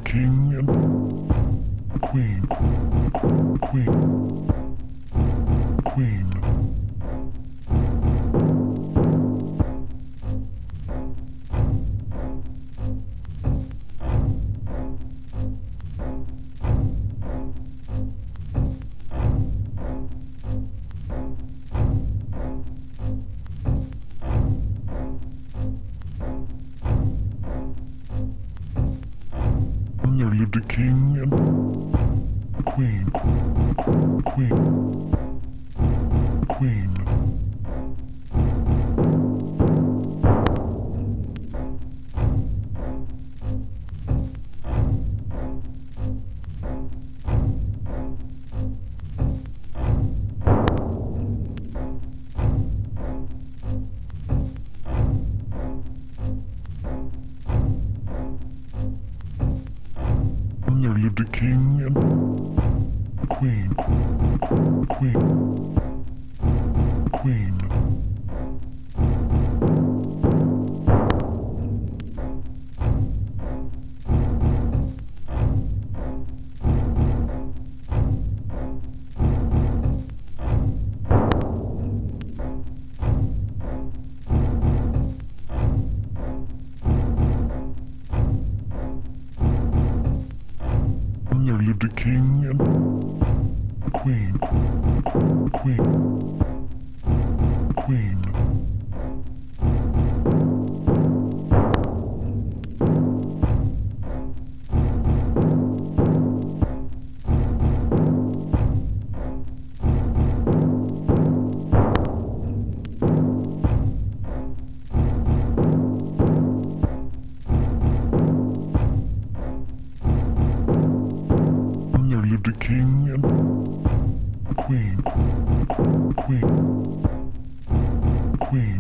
king and the queen, queen, queen. There lived a king and a queen, queen, queen. There lived a king and a queen, queen, queen. There lived a king and a queen, queen, queen. There lived a king and a queen, queen, queen.